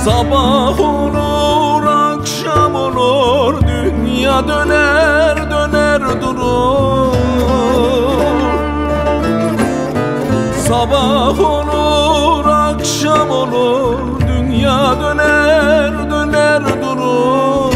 Sabah olur, akşam olur, dünya döner döner durur. Sabah olur, akşam olur, dünya döner döner durur.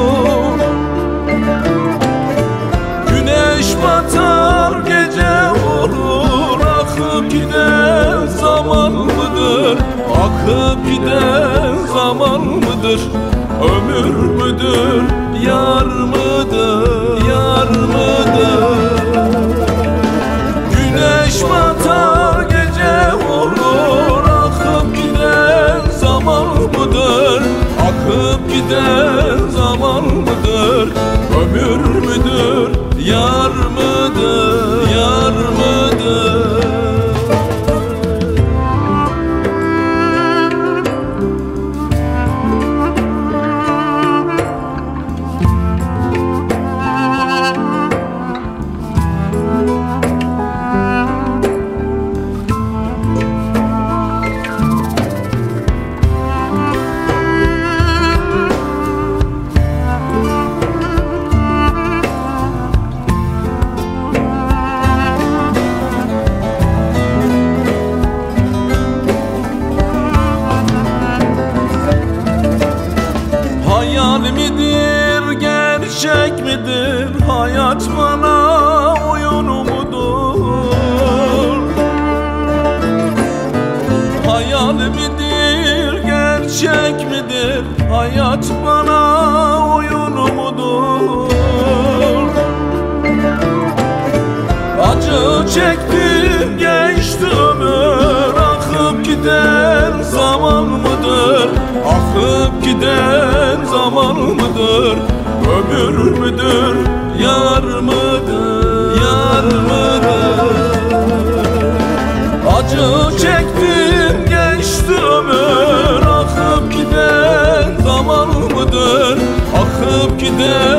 Güneş batar, gece olur, akıp giden zaman mıdır? Akıp giden zaman mıdır? Ömür müdür, yar mıdır, yar mıdır? Güneş batar, gece olur, akıp giden zaman mıdır? Akıp giden zaman mıdır? Ömür müdür, yar mıdır, yar mıdır? Hayal midir, gerçek midir? Hayat bana oyun mudur? Hayal midir, gerçek midir? Hayat bana oyun mudur? Acı çektim, geçti ömür, akıp giden zaman mıdır? Akıp giden zaman mıdır? Ömür müdür, yar mıdır, yar mıdır? Acı çektim, geçti ömür, akıp giden zaman mıdır? Akıp giden